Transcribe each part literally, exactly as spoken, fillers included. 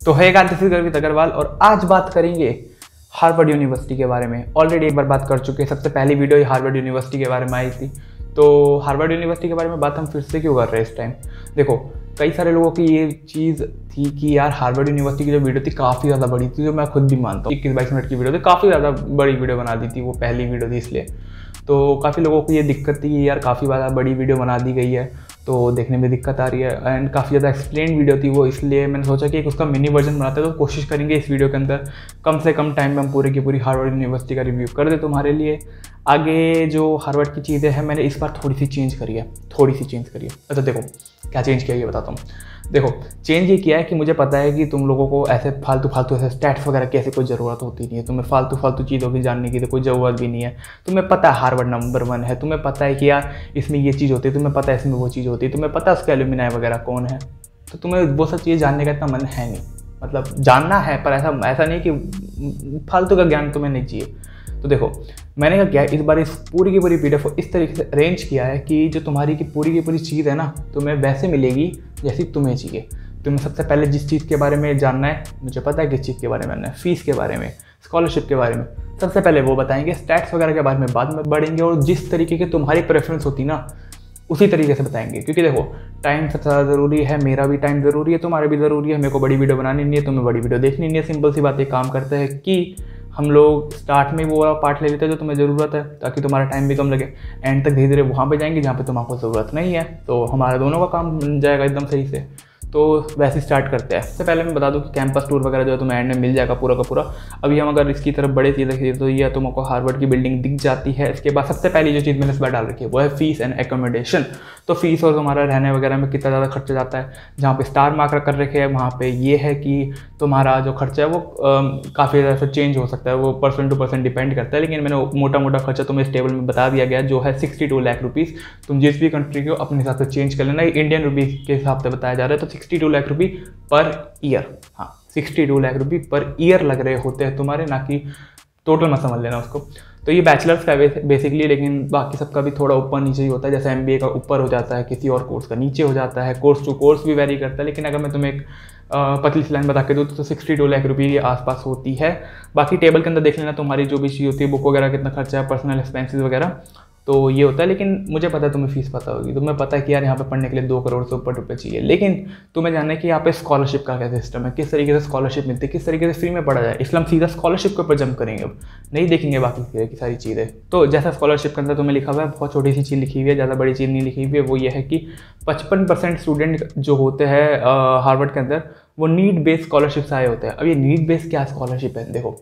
तो है this is गर्वित अग्रवाल और आज बात करेंगे हार्वर्ड यूनिवर्सिटी के बारे में। ऑलरेडी एक बार बात कर चुके हैं, सबसे पहली वीडियो ही हार्वर्ड यूनिवर्सिटी के बारे में आई थी। तो हार्वर्ड यूनिवर्सिटी के बारे में बात हम फिर से क्यों कर रहे हैं इस टाइम? देखो, कई सारे लोगों की ये चीज़ थी कि यार हार्वर्ड यूनिवर्सिटी की जो वीडियो थी काफ़ी ज़्यादा बड़ी थी, जो मैं खुद भी मानता हूँ। इक्कीस बाईस मिनट की वीडियो थी, काफ़ी ज़्यादा बड़ी वीडियो बना दी थी, वो पहली वीडियो थी इसलिए। तो काफ़ी लोगों को ये दिक्कत थी कि यार काफ़ी ज़्यादा बड़ी वीडियो बना दी गई है तो देखने में दिक्कत आ रही है, एंड काफ़ी ज़्यादा एक्सप्लेन वीडियो थी वो, इसलिए मैंने सोचा कि एक उसका मिनी वर्जन बनाते हैं। तो कोशिश करेंगे इस वीडियो के अंदर कम से कम टाइम में हम पूरी की पूरी हार्वर्ड यूनिवर्सिटी का रिव्यू कर दे तुम्हारे लिए। आगे जो हार्वर्ड की चीज़ें हैं मैंने इस बार थोड़ी सी चेंज करी है, थोड़ी सी चेंज करी है। अच्छा देखो क्या चेंज किया ये बताता हूँ। देखो चेंज ये किया है कि मुझे पता है कि तुम लोगों को ऐसे फालतू फालतू ऐसे स्टैट्स वगैरह की ऐसी कोई ज़रूरत होती नहीं है, तुम्हें फालतू फालतू चीज़ों की जानने की तो कोई ज़रूरत भी नहीं है। तुम्हें पता है हार्वर्ड नंबर वन है, तुम्हें पता है कि यार इसमें ये चीज़ होती है, तुम्हें पता है इसमें वो चीज़ होती है, तुम्हें पता है उसके एलुमिनाई वगैरह कौन है, तो तुम्हें वो सब चीज़ें जानने का इतना मन है नहीं। मतलब जानना है पर ऐसा ऐसा नहीं कि फालतू का ज्ञान तुम्हें नहीं चाहिए। तो देखो मैंने क्या किया, इस बार इस पूरी की पूरी पीडीएफ को इस तरीके से अरेंज किया है कि जो तुम्हारी की पूरी की पूरी चीज़ है ना तुम्हें वैसे मिलेगी जैसी तुम्हें चाहिए। तुम्हें सबसे पहले जिस चीज़ के बारे में जानना है, मुझे पता है किस चीज़ के बारे में जानना है, फीस के बारे में, स्कॉलरशिप के बारे में, सबसे पहले वो बताएंगे। स्टैट्स वगैरह के बारे में बाद में बढ़ेंगे और जिस तरीके की तुम्हारी प्रेफरेंस होती ना उसी तरीके से बताएंगे। क्योंकि देखो टाइम सबसे ज़्यादा ज़रूरी है, मेरा भी टाइम ज़रूरी है, तुम्हारा भी ज़रूरी है। मेरे को बड़ी वीडियो बनानी नहीं है, तुम्हें बड़ी वीडियो देखनी नहीं है। सिंपल सी बात एक काम करते हैं कि हम लोग स्टार्ट में वो वाला पार्ट ले लेते हैं जो तुम्हें ज़रूरत है, ताकि तुम्हारा टाइम भी कम लगे। एंड तक धीरे धीरे वहाँ पे जाएंगे जहाँ पे तुम्हारे ज़रूरत नहीं है, तो हमारा दोनों का काम बन जाएगा एकदम सही से। तो वैसे स्टार्ट करते हैं। सबसे पहले मैं बता दूं कि कैंपस टूर वगैरह जो है तुम्हें एंड में मिल जाएगा पूरा का पूरा। अभी हम अगर इसकी तरफ बड़े चीज़ देखिए तो ये तुमको हार्वर्ड की बिल्डिंग दिख जाती है। इसके बाद सबसे पहली जो चीज़ मैंने इस बार डाल रखी है वो है फीस एंड एकोमोडेशन। तो फीस और तुम्हारा रहने वगैरह में कितना ज़्यादा खर्चा जाता है, जहाँ पे स्टार मार्क कर रखे हैं वहाँ पे ये है कि तुम्हारा जो खर्चा है वो काफ़ी ज़्यादा चेंज हो सकता है, वो पर्सन टू पर्सन डिपेंड करता है। लेकिन मैंने मोटा मोटा खर्चा तुम्हें इस टेबल में बता दिया गया जो है सिक्सटी टू लाख रुपीज़। तुम जिस भी कंट्री को अपने हिसाब से चेंज कर लेना, इंडियन रुपीज़ के हिसाब से बताया जा रहा है। तो सिक्सटी टू लाख रुपये पर ईयर, हाँ सिक्सटी टू लाख रुपये पर ईयर लग रहे होते हैं तुम्हारे, ना कि टोटल मत समझ लेना उसको। तो ये बैचलर्स का बेसिकली, लेकिन बाकी सबका भी थोड़ा ऊपर नीचे ही होता है। जैसे एमबीए का ऊपर हो जाता है, किसी और कोर्स का नीचे हो जाता है, कोर्स टू कोर्स भी वेरी करता है। लेकिन अगर मैं तुम्हें एक पतली सी लाइन बता के दूँ तो सिक्सटी टू लाख रुपये के आसपास होती है। बाकी टेबल के अंदर देख लेना तुम्हारी जो भी चीज़ होती है, बुक वगैरह कितना खर्चा है, पर्सनल एक्सपेंसेस वगैरह, तो ये होता है। लेकिन मुझे पता है तुम्हें फीस पता होगी, तुम्हें पता है कि यार यहाँ पे पढ़ने के लिए दो करोड़ से ऊपर रुपये चाहिए। लेकिन तुम्हें जानना है कि यहाँ पे स्कॉलरशिप का क्या सिस्टम है, किस तरीके से स्कॉलरशिप मिलती है, किस तरीके से फ्री में पढ़ा जाए। इसलिए हम सीधा स्कॉलरशिप के ऊपर जंप करेंगे, अब नहीं देखेंगे बाकी की सारी चीज़ें। तो जैसा स्कॉलरशिप के अंदर तुम्हें लिखा हुआ है, बहुत छोटी सी चीज़ लिखी हुई है, ज़्यादा बड़ी चीज़ नहीं लिखी हुई है। वो ये है कि पचपन परसेंट स्टूडेंट जो होते हैं हार्वर्ड के अंदर वो नीड बेस्ड स्कॉलरशिप से आए होते हैं। अब ये नीड बेस्ड क्या स्कॉलरशिप है? देखो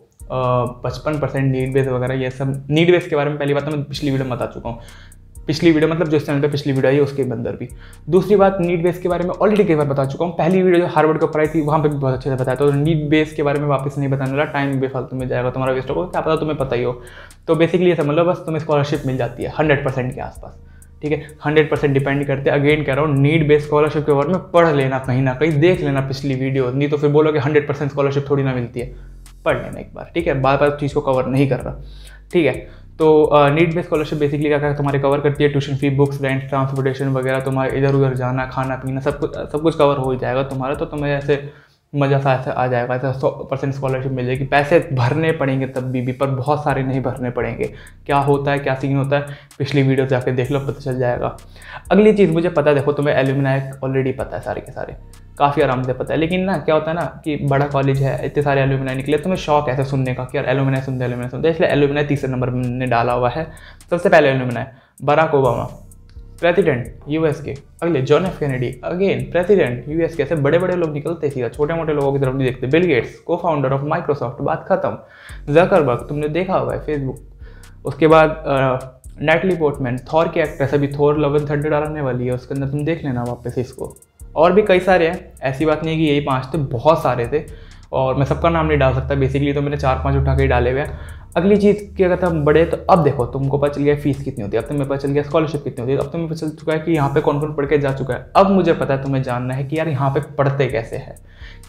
पचपन परसेंट नीड बेस वगैरह ये सब, नीड बेस के बारे में पहली बात तो मैं पिछली वीडियो में बता चुका हूँ। पिछली वीडियो मतलब जो इस चैनल पे पिछली वीडियो आई है उसके अंदर भी। दूसरी बात, नीड बेस के बारे में ऑलरेडी कई बार बता चुका हूँ। पहली वीडियो जो हार्वर्ड के ऊपर आई थी वहाँ पे भी बहुत अच्छे से बताया था। तो नीड बेस के बारे में वापस नहीं बताने वाला, टाइम बेफालतू में जाएगा तुम्हारा, वेस्ट होगा, क्या पता तुम्हें पता ही हो। तो बेसिकली ये समझ लो बस तुम्हें स्कॉलरशिप मिल जाती है हंड्रेड परसेंट के आसपास, ठीक है। हंड्रेड परसेंट डिपेंड करते हैं, अगेन कह रहा हूँ नीड बेस्ड स्कॉलरशिप के बारे में पढ़ लेना, कहीं ना कहीं देख लेना पिछली वीडियो, नहीं तो फिर बोलोगे हंड्रेड परसेंट स्कॉलरशिप थोड़ी ना मिलती है। पढ़ लेना एक बार, ठीक है। बार बार चीज़ को कवर नहीं कर रहा, ठीक है। तो नीड बेस्ड स्कॉलरशिप बेसिकली क्या क्या तुम्हारे कवर करती है, tuition fee, books, rent, transportation वगैरह, तुम्हारे इधर उधर जाना, खाना पीना, सब कुछ सब कुछ कवर हो जाएगा तुम्हारा। तो तुम्हें ऐसे मज़ा सा ऐसे आ जाएगा, ऐसा सौ परसेंट स्कॉलरशिप मिल जाएगी। पैसे भरने पड़ेंगे तब भी, भी पर बहुत सारे नहीं भरने पड़ेंगे। क्या होता है, क्या सीन होता है, पिछली वीडियो जाके देख लो, पता चल जाएगा। अगली चीज़ मुझे पता है, देखो तुम्हें एलुमिनाई ऑलरेडी पता है, सारे के सारे काफ़ी आराम से पता है। लेकिन ना क्या होता है ना कि बड़ा कॉलेज है, इतने सारे एलुमिनाई निकले, तुम्हें शौक ऐसे सुनने का कि यार एलुमिनाई सुनते एलुमिनाई सुनते, इसलिए एलुमिनाई तीसरे नंबर में मैंने डाला हुआ है। सबसे पहले alumni Barack Obama, president US के। अगले John F Kennedy, again president US के। ऐसे बड़े बड़े लोग निकलते सीधा, छोटे मोटे लोगों की तरफ नहीं देखते। Bill Gates, cofounder of Microsoft, बात खत्म। जकरबर्ग तुमने देखा हुआ है फेसबुक। उसके बाद नेटली पोर्टमैन, थॉर के एक्ट्रेस, अभी थॉर लव एंड थंडर आने वाली है, उसके अंदर तुम देख लेना वापस इसको। और भी कई सारे हैं, ऐसी बात नहीं है कि यही पाँच थे, बहुत सारे थे और मैं सबका नाम नहीं डाल सकता बेसिकली, तो मैंने चार पांच उठा के ही डाले हुए हैं। अगली चीज़ की अगर हम बड़े, तो अब देखो तुमको पता चल गया फीस कितनी होती है, अब तुम्हें पता चल गया स्कॉलरशिप कितनी होती है, अब तुम्हें पता चल चुका है कि यहाँ पे कौन कौन पढ़ के जा चुका है। अब मुझे पता है तुम्हें जानना है कि यार यहाँ पे पढ़ते कैसे हैं,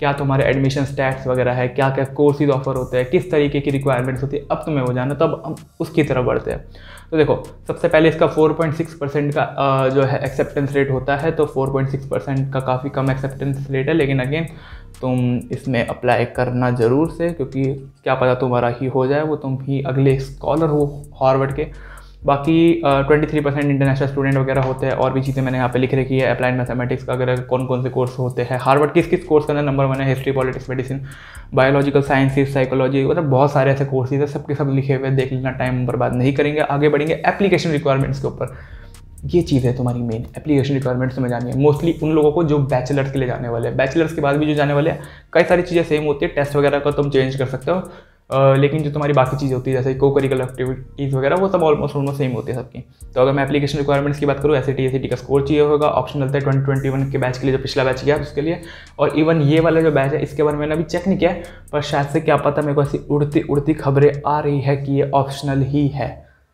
क्या तुम्हारे एडमिशन स्टैट्स वगैरह है, क्या क्या कोर्सेज ऑफर होते हैं, किस तरीके की रिक्वायरमेंट्स होती है, अब तुम्हें वो जाना, तो अब हम उसकी तरफ बढ़ते हैं। तो देखो सबसे पहले इसका फोर पॉइंट सिक्स परसेंट का आ, जो है एक्सेप्टेंस रेट होता है, तो फोर पॉइंट सिक्स परसेंट का काफ़ी कम एक्सेप्टेंस रेट है, लेकिन अगेन तुम इसमें अप्लाई करना ज़रूर से, क्योंकि क्या पता तुम्हारा ही हो जाए, वो तुम ही अगले स्कॉलर हो हार्वर्ड के। बाकी twenty three percent international student वगैरह होते हैं, और भी चीज़ें मैंने यहाँ पे लिख रखी है। अप्लाइड मैथमेटिक्स का अगर कौन कौन से कोर्स होते हैं, हार्वर्ड किस किस कोर्स के अंदर नंबर वन है, history, politics, medicine, biological sciences, psychology, मतलब बहुत सारे ऐसे कोर्सेज है, सबके सब लिखे हुए, देख लेना, टाइम बर्बाद नहीं करेंगे। आगे बढ़ेंगे एप्लीकेशन रिक्वायरमेंट्स के ऊपर। ये चीज़ है तुम्हारी मेन, एप्लीकेशन रिक्वायरमेंट्स में जानी है मोस्टली उन लोगों को जो बैचलर्स के लिए जाने वाले हैं। बैचलर्स के बाद भी जो जाने वाले हैं, कई सारी चीज़ें सेम होती है, टेस्ट वगैरह का तुम चेंज कर सकते हो, Uh, लेकिन जो तुम्हारी बाकी चीज़ें होती है जैसे को करिकुलर एक्टिविटीज़ वगैरह, वो सब ऑलमोस्ट ऑलमोस्ट सेम होती है सबकी। तो अगर मैं एप्लीकेशन रिक्वायरमेंट्स की बात करूँ, S A T, S C T का स्कोर चाहिए होगा, ऑप्शनल था ट्वेंटी ट्वेंटी वन के बैच के लिए, जो पिछला बैच गया उसके लिए, और इवन ये वाला जो बैच है इसके बारे में मैंने अभी चेक नहीं किया, पर शायद से क्या पता मेरे को ऐसी उड़ती उड़ती खबरें आ रही है कि ये ऑप्शनल ही है।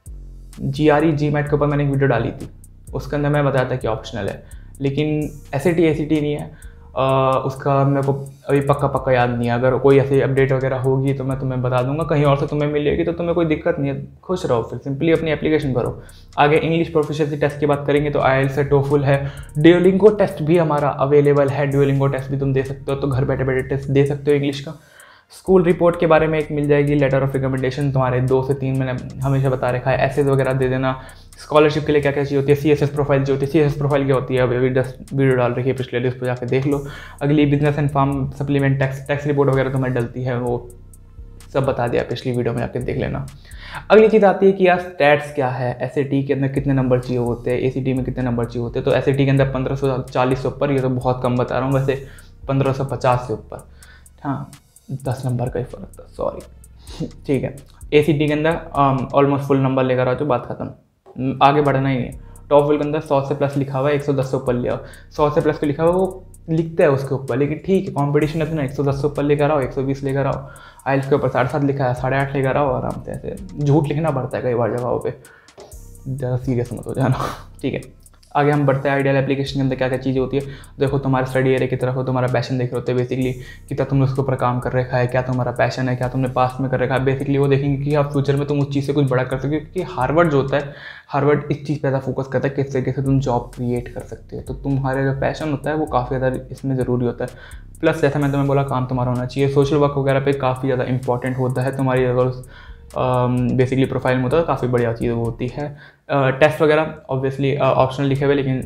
जी आर ई जी मैट के ऊपर मैंने एक वीडियो डाली थी, उसके अंदर मैं बताया था कि ऑप्शनल है, लेकिन S A T A C T नहीं है। Uh, उसका मेरे को अभी पक्का पक्का याद नहीं है। अगर कोई ऐसी अपडेट वगैरह होगी तो मैं तुम्हें बता दूंगा, कहीं और से तुम्हें मिलेगी तो तुम्हें कोई दिक्कत नहीं है, खुश रहो, फिर सिंपली अपनी एप्लीकेशन भरो। आगे इंग्लिश प्रोफिशिएंसी टेस्ट की बात करेंगे तो आई एल टी एस है, टोफल है, ड्यूलिंगो टेस्ट भी हमारा अवेलेबल है, ड्यूलिंगो टेस्ट भी तुम दे सकते हो, तो घर बैठे बैठे टेस्ट दे सकते हो इंग्लिश का। स्कूल रिपोर्ट के बारे में एक मिल जाएगी, लेटर ऑफ रिकमेंडेशन तुम्हारे दो से तीन मैंने हमेशा बता रखा है, एसेज वगैरह दे देना। स्कॉलरशिप के लिए क्या क्या चाहिए होती है, सी एस एस प्रोफाइल जो होती है, सी एस एस प्रोफाइल क्या होती है अभी दस वीडियो डाल रखी है पिछले, उस पर जाकर देख लो। अगली business and farm supplement, tax tax report वगैरह तुम्हें डलती है, वो सब बता दिया पिछली वीडियो में, जाकर देख लेना। अगली चीज़ आती है कि यार स्टैट्स क्या है, एस ए टी के अंदर कितने नंबर चाहिए होते हैं, ए सी टी में कितने नंबर चाहिए होते हैं। तो एस ए टी के अंदर पंद्रह सौ चालीस से ऊपर, ये तो बहुत कम बता रहा हूँ, वैसे पंद्रह सौ पचास से ऊपर, हाँ दस नंबर का ही फर्क था, सॉरी, ठीक है। ए सी टी के अंदर ऑलमोस्ट फुल नंबर लेकर आओ तो बात खत्म, आगे बढ़ना ही नहीं है। टॉफल के अंदर सौ से प्लस लिखा हुआ है, एक सौ दस से ऊपर ले आओ, सौ से प्लस को लिखा हुआ है वो लिखता है उसके ऊपर, लेकिन ठीक है कंपटीशन है तो ना, एक सौ दस से ऊपर लेकर आओ, एक सौ बीस लेकर आओ। आइल्स के ऊपर साढ़े सात लिखा है, साढ़े आठ लेकर आओ, आराम से। ऐसे झूठ लिखना पड़ता है कई बार जगहों पे, ज़्यादा सीरियस मत हो जाना, ठीक है। आगे हम बढ़ते हैं आइडियल एप्लीकेशन के अंदर क्या क्या चीज़ें होती है। देखो तुम्हारे स्टडी एरिया की तरफ हो, तुम्हारा पैशन देख रहे होते हैं बेसिकली, कितना तुमने उसके ऊपर काम कर रखा है, क्या तुम्हारा पैशन है, क्या तुमने पास्ट में कर रखा है, बेसिकली वो देखेंगे कि आप फ्यूचर में तुम उस चीज़ से कुछ बड़ा कर सकते हो। क्योंकि हार्वर्ड जो होता है, हार्वर्ड इस चीज़ पर ज़्यादा फोकस करता है किस तरीके से तुम जॉब क्रिएट कर सकते हो, तो तुम्हारे जो पैशन होता है वो काफ़ी ज़्यादा इसमें ज़रूरी होता है। प्लस जैसा मैं तुम्हें बोला, काम तुम्हारा होना चाहिए, सोशल वर्क वगैरह पे काफ़ी ज़्यादा इंपॉर्टेंट होता है तुम्हारी, अगर बेसिकली प्रोफाइल में होता है काफ़ी बढ़िया चीज़ होती है। टेस्ट वगैरह ऑब्वियसली ऑप्शनल लिखे हुए, लेकिन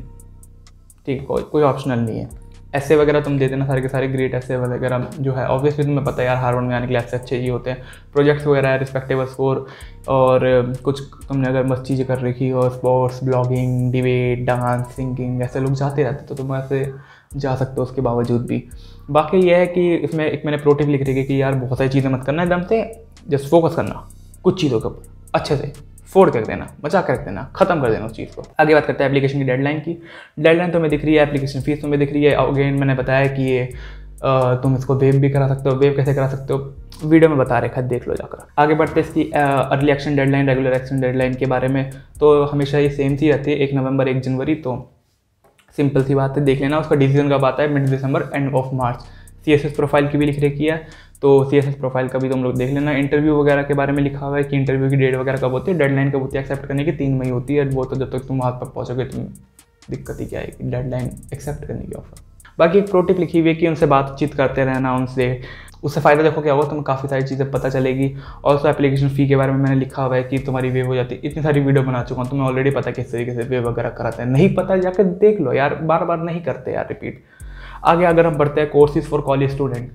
ठीक कोई कोई ऑप्शनल नहीं है। ऐसे वगैरह तुम दे देना, सारे के सारे ग्रेट ऐसे वगैरह जो है, ऑब्वियसली तुम्हें पता है यार हार्वर्ड में आने के लिए ऐसे अच्छे ही होते हैं। प्रोजेक्ट्स वगैरह है, रिस्पेक्टेबल स्कोर, और कुछ तुमने अगर मस्त चीज़ें कर रखी हो, sports, blogging, debate, dance, singing, ऐसे लोग जाते रहते तो तुम ऐसे जा सकते हो उसके बावजूद भी। बाकी यह है कि इसमें एक मैंने प्रो टिप लिख रही है कि यार बहुत सारी चीज़ें मत करना एकदम से, जस्ट फोकस करना कुछ चीज़ों के ऊपर, अच्छे से फोड़ कर देना, बचा कर रख देना, खत्म कर देना उस चीज़ को। आगे बात करते हैं एप्लीकेशन की डेडलाइन की। डेडलाइन तुम्हें दिख रही है, एप्लीकेशन फीस तुम्हें दिख रही है। अगेन मैंने बताया कि ये तुम इसको वेव भी करा सकते हो, वेव कैसे करा सकते हो वीडियो में बता रखा है, देख लो जाकर। आगे बढ़ते हैं इसकी early action deadline, regular action deadline के बारे में। तो हमेशा ये सेम सी रहती है, एक नवंबर एक जनवरी, तो सिंपल सी बात है, देख लेना। उसका डिसीजन कब आता है, mid December end of March. C S S profile की भी लिख रखी है, तो सी एस एस प्रोफाइल का भी तुम लोग देख लेना। इंटरव्यू वगैरह के बारे में लिखा हुआ है कि इंटरव्यू की डेट वगैरह कब होती है, डेडलाइन कब होती है एक्सेप्ट करने की, तीन मई होती है। वो तो जब तक तुम वहाँ पर पहुँचोगे तुम दिक्कत ही क्या है, डेडलाइन एक्सेप्ट करने की ऑफर। बाकी एक प्रो टिप लिखी हुई है कि उनसे बातचीत करते रहना, उनसे उससे फ़ायदा देखो क्या होगा, तुम्हें काफ़ी सारी चीज़ें पता चलेगी। और उसका एप्लीकेशन फ़ी के बारे में मैंने लिखा हुआ है कि तुम्हारी वेव हो जाती है। इतनी सारी वीडियो बना चुका हूँ, तुम्हें ऑलरेडी पता है किस तरीके से वेव वगैरह कराते हैं। नहीं पता जाकर देख लो यार, बार बार नहीं करते यार रिपीट। आगे अगर हम बढ़ते हैं courses for college student,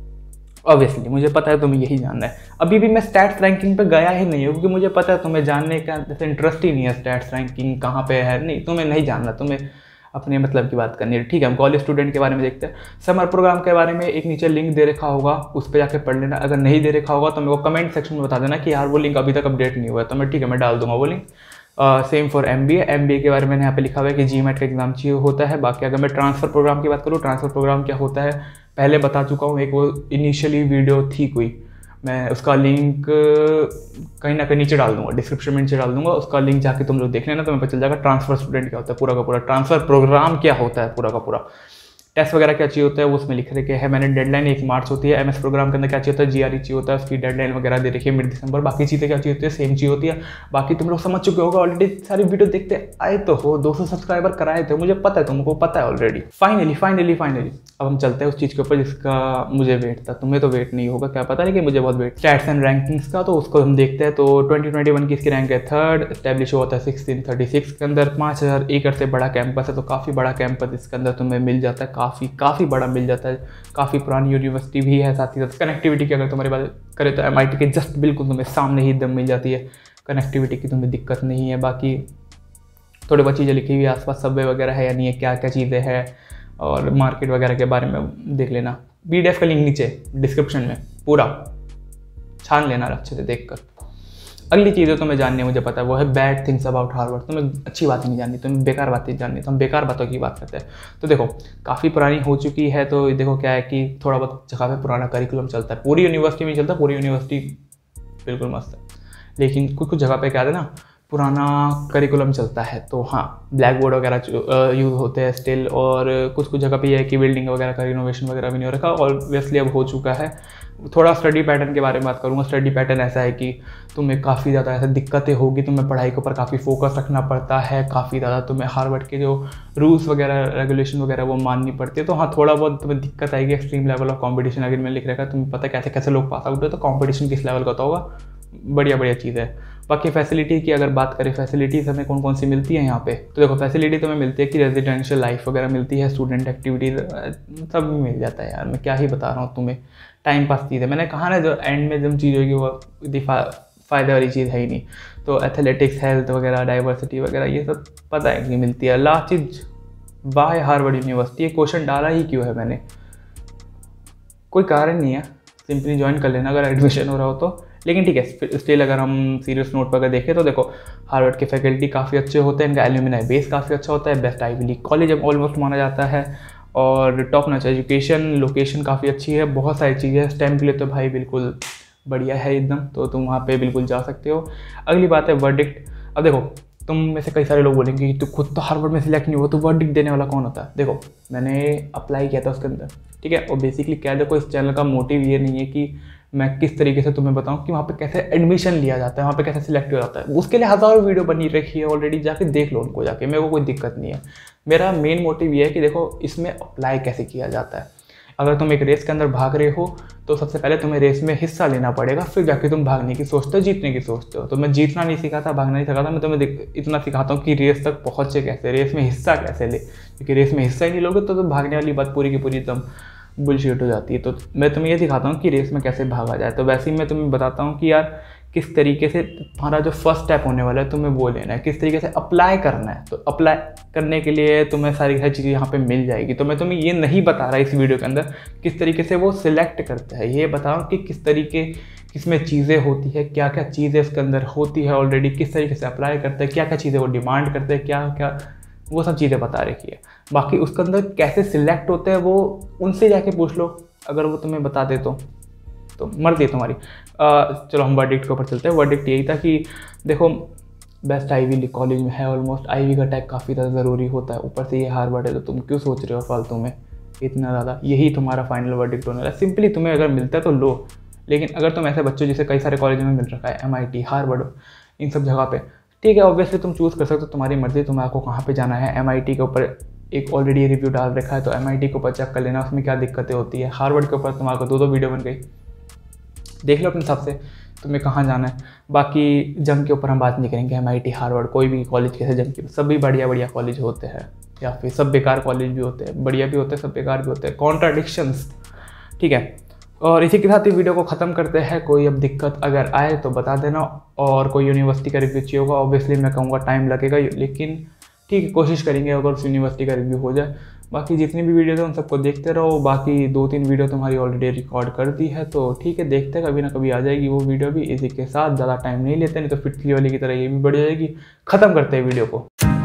obviously मुझे पता है तुम्हें यही जानना है। अभी भी मैं स्टैट्स रैंकिंग पे गया ही नहीं हूँ, क्योंकि मुझे पता है तुम्हें जानने का जैसे इंटरेस्ट ही नहीं है। स्टैट्स रैंकिंग कहाँ पे है, नहीं तुम्हें नहीं जानना, तुम्हें अपने मतलब की बात करनी है। ठीक है, हम कॉलेज स्टूडेंट के बारे में देखते हैं। समर प्रोग्राम के बारे में एक नीचे लिंक दे रखा होगा, उस पर जाकर पढ़ लेना। अगर नहीं दे रखा होगा तो मेरे को कमेंट सेक्शन में बता देना कि यार वो लिंक अभी तक अपडेट नहीं हुआ है, तो मैं ठीक है मैं डाल दूंगा वो link. Same for M B A M B A के बारे में यहाँ पे लिखा हुआ है कि जी मैट का एग्जाम चाहिए होता है। बाकी अगर मैं ट्रांसफर प्रोग्राम की बात करूँ, ट्रांसफर प्रोग्राम क्या होता है पहले बता चुका हूँ, एक वो इनिशियली वीडियो थी कोई, मैं उसका लिंक कहीं ना कहीं नीचे डाल दूंगा, डिस्क्रिप्शन में नीचे डाल दूंगा, उसका लिंक जाके तुम लोग देख लेना, तो मैं पता चल जाएगा ट्रांसफर स्टूडेंट क्या होता है, पूरा का पूरा ट्रांसफर प्रोग्राम क्या होता है पूरा का पूरा। टेस्ट वगैरह क्या चाहिए होता है वो उसमें लिख रखे है मैंने। डेडलाइन एक मार्च होती है। एमएस प्रोग्राम के अंदर क्या चाहिए होता है, जीआरई चाहिए होता है, उसकी डेडलाइन वगैरह दे रखी है मिड दिसंबर। बाकी चीज़ें क्या चाहिए होती है, सेम चीज़ होती है। बाकी तुम लोग समझ चुके होगा ऑलरेडी, सारी वीडियो देखते आए तो हो, दो सौ सब्सक्राइबर कराए थे, मुझे पता है, तुमको पता है ऑलरेडी। फाइनली फाइनली फाइनली अब हम चलते हैं उस चीज़ के ऊपर जिसका मुझे वेट था। तुम्हें तो वेट नहीं होगा क्या पता, लेकिन मुझे बहुत वेट। स्टैट्स एंड रैंकिंग्स का तो उसको हम देखते हैं। तो ट्वेंटी ट्वेंटी वन की इसकी रैंक है थर्ड, स्टैब्लिश हुआ था सिक्सटीन थर्टी सिक्स के अंदर। पाँच हज़ार एकड़ से बड़ा कैंपस है, तो काफ़ी बड़ा कैंपस इसके अंदर तुम्हें मिल जाता है, काफ़ी काफ़ी बड़ा मिल जाता है। काफ़ी पुरानी यूनिवर्सिटी भी है, साथ ही साथ कनेक्टिविटी की अगर तुम्हारी बात करें तो एम आई टी के जस्ट बिल्कुल तुम्हें सामने ही एकदम मिल जाती है, कनेक्टिविटी की तुम्हें दिक्कत नहीं है। बाकी थोड़ी बहुत चीज़ें लिखी हुई है आसपास, सबवे वगैरह है या नहीं है, क्या क्या चीज़ें हैं, और मार्केट वगैरह के बारे में देख लेना। पीडीएफ का लिंक नीचे डिस्क्रिप्शन में, पूरा छान लेना अच्छे से देखकर। अगली चीज़ जो तुम्हें जाननी है मुझे पता है, वो है बैड थिंग्स अबाउट हार्वर्ड। तुम्हें अच्छी बातें नहीं जाननी, तुम्हें बेकार बातें जाननी, तो हम बेकार बातों की बात करते हैं। तो देखो काफ़ी पुरानी हो चुकी है, तो देखो क्या है कि थोड़ा बहुत जगह पे पुराना करिकुलम चलता है। पूरी यूनिवर्सिटी में चलता है, पूरी यूनिवर्सिटी बिल्कुल मस्त है, लेकिन कुछ कुछ जगह पे क्या है ना, पुराना करिकुलम चलता है। तो हाँ, ब्लैक बोर्ड वगैरह यूज़ होते हैं स्टिल, और कुछ कुछ जगह पे ये है कि बिल्डिंग वगैरह का रिनोवेशन वगैरह भी नहीं हो रखा, ऑब्वियसली अब हो चुका है। थोड़ा स्टडी पैटर्न के बारे में बात करूँगा। स्टडी पैटर्न ऐसा है कि तुम्हें काफ़ी ज़्यादा ऐसा दिक्कतें होगी, तुम्हें पढ़ाई के ऊपर काफ़ी फोकस रखना पड़ता है, काफ़ी ज़्यादा तुम्हें हार्वर्ड के जो रूल्स वगैरह रेगुलेशन वगैरह वो माननी पड़ती है। तो हाँ, थोड़ा बहुत तुम्हें दिक्कत आएगी। एक्सट्रीम लेवल ऑफ कॉम्पिटिशन अगर मैं लिख रखा है, तुम्हें पता है कैसे कैसे लोग पास आउट होते, तो कॉम्पिटिशन किस लेवल का होता होगा, बढ़िया बढ़िया चीज़ है। बाकी फैसिलिटी की अगर बात करें, फैसिलिटीज़ हमें कौन कौन सी मिलती है यहाँ पे, तो देखो फैसिलिटी तुम्हें मिलती है कि रेजिडेंशियल लाइफ वगैरह मिलती है, स्टूडेंट एक्टिविटीज़ सब मिल जाता है। यार मैं क्या ही बता रहा हूँ तुम्हें, टाइम पास चीज़ है। मैंने कहा ना, जो एंड में जब चीज़ होगी वो इतनी फ़ायदे वाली चीज़ है ही नहीं। तो एथलेटिक्स, हेल्थ वगैरह, डाइवर्सिटी वगैरह ये सब पता है कि मिलती है। लास्ट चीज़, वाह हार्वर्ड यूनिवर्सिटी, ये क्वेश्चन डाला ही क्यों है मैंने, कोई कारण नहीं है, सिंपली ज्वाइन कर लेना अगर एडमिशन हो रहा हो तो। लेकिन ठीक है, स्टिल अगर हम सीरियस नोट पर अगर देखें तो देखो हार्वर्ड के फैकल्टी काफ़ी अच्छे होते हैं, इनका एल्यूमिनाई बेस काफ़ी अच्छा होता है, बेस्ट आईवी लीग कॉलेज अब ऑलमोस्ट माना जाता है, और टॉप नॉच एजुकेशन, लोकेशन काफ़ी अच्छी है, बहुत सारी चीज़ें हैं। स्टेम के लिए तो भाई बिल्कुल बढ़िया है एकदम, तो तुम वहाँ पे बिल्कुल जा सकते हो। अगली बात है वर्डिक्ट। अब देखो तुम में से कई सारे लोग बोलेंगे कि तू खुद तो हार्वर्ड में सिलेक्ट नहीं हुआ, तो वर्डिक्ट देने वाला कौन होता है। देखो मैंने अप्लाई किया था उसके अंदर, ठीक है, और बेसिकली क्या है, देखो इस चैनल का मोटिव ये नहीं है कि मैं किस तरीके से तुम्हें बताऊं कि वहाँ पे कैसे एडमिशन लिया जाता है, वहाँ पे कैसे सिलेक्ट हो जाता है। उसके लिए हज़ारों वीडियो बनी रखी है ऑलरेडी, जाके देख लो उनको जाके, मेरे को कोई दिक्कत नहीं है। मेरा मेन मोटिव ये है कि देखो इसमें अप्लाई कैसे किया जाता है। अगर तुम एक रेस के अंदर भाग रहे हो तो सबसे पहले तुम्हें रेस में हिस्सा लेना पड़ेगा, फिर जाके तुम भागने की सोचते हो, जीतने की सोचते हो। तो मैं जीतना नहीं सिखाता, भागना नहीं सिखाता, मैं तुम्हें इतना सिखाता हूँ कि रेस तक पहुँचे कैसे, रेस में हिस्सा कैसे ले, क्योंकि रेस में हिस्सा ही नहीं लोगे तो तुम भागने वाली बात पूरी की पूरी एकदम बुलशिट हो जाती है। तो मैं तुम्हें ये दिखाता हूँ कि रेस में कैसे भागा जाए। तो वैसे ही मैं तुम्हें बताता हूँ कि यार किस तरीके से तुम्हारा जो फर्स्ट स्टेप होने वाला है तुम्हें वो लेना है, किस तरीके से अप्लाई करना है। तो अप्लाई करने के लिए तुम्हें सारी सारी चीज़ें यहाँ पे मिल जाएगी। तो मैं तुम्हें ये नहीं बता रहा इस वीडियो के अंदर किस तरीके से वो सिलेक्ट करता है, ये बता रहा हूँ कि किस तरीके किसमें चीज़ें होती है, क्या क्या चीज़ें इसके अंदर होती है ऑलरेडी, किस तरीके से अप्लाई करते हैं, क्या क्या चीज़ें वो डिमांड करते हैं, क्या क्या वो सब चीज़ें बता रखी है। बाकी उसके अंदर कैसे सिलेक्ट होते हैं वो उनसे जाके पूछ लो, अगर वो तुम्हें बता दे तो तो मर्जी है तुम्हारी। आ, चलो हम वर्डिक्ट के ऊपर चलते हैं। वर्डिक्ट यही था कि देखो बेस्ट आईवी लीग कॉलेज में है, ऑलमोस्ट आईवी का टैग काफ़ी ज़्यादा ज़रूरी होता है, ऊपर से ये हार्वर्ड है, तो तुम क्यों सोच रहे हो फालतू में इतना ज़्यादा। यही तुम्हारा फाइनल वर्डिक्ट होने वाला है। सिंपली तुम्हें अगर मिलता है तो लो, लेकिन अगर तुम ऐसे बच्चों जिसे कई सारे कॉलेज में मिल रखा है, एम आई टी, हार्वर्ड, इन सब जगह पे, ठीक है, ऑब्वियसली तुम चूज़ कर सकते हो, तुम्हारी मर्जी, तुम्हें आपको कहाँ पे जाना है। एम आई टी के ऊपर एक ऑलरेडी रिव्यू डाल रखा है, तो एम आई टी के ऊपर चेक कर लेना उसमें क्या दिक्कतें होती है। हार्वर्ड के ऊपर तुम्हारे को दो दो वीडियो बन गई, देख लो अपने हिसाब से तुम्हें कहाँ जाना है। बाकी जंग के ऊपर हम बात नहीं करेंगे, एम आई टी, हार्वर्ड, कोई भी कॉलेज कैसे जंग के, सभी बढ़िया बढ़िया कॉलेज होते हैं, या फिर सब बेकार कॉलेज भी होते हैं, बढ़िया भी होते हैं, सब बेकार भी होते हैं, कॉन्ट्राडिक्शंस, ठीक है। और इसी के साथ ही वीडियो को ख़त्म करते हैं। कोई अब दिक्कत अगर आए तो बता देना, और कोई यूनिवर्सिटी का रिव्यू चाहिए होगा, ऑब्वियसली मैं कहूँगा टाइम लगेगा, लेकिन ठीक है, कोशिश करेंगे अगर उस यूनिवर्सिटी का रिव्यू हो जाए। बाकी जितनी भी वीडियो है उन सबको देखते रहो। बाकी दो तीन वीडियो तुम्हारी ऑलरेडी रिकॉर्ड कर दी है, तो ठीक है, देखते हैं, कभी ना कभी आ जाएगी वो वीडियो भी। इसी के साथ ज़्यादा टाइम नहीं लेते, नहीं तो फिटली वाली की तरह ये भी बढ़ जाएगी। ख़त्म करते हैं वीडियो को।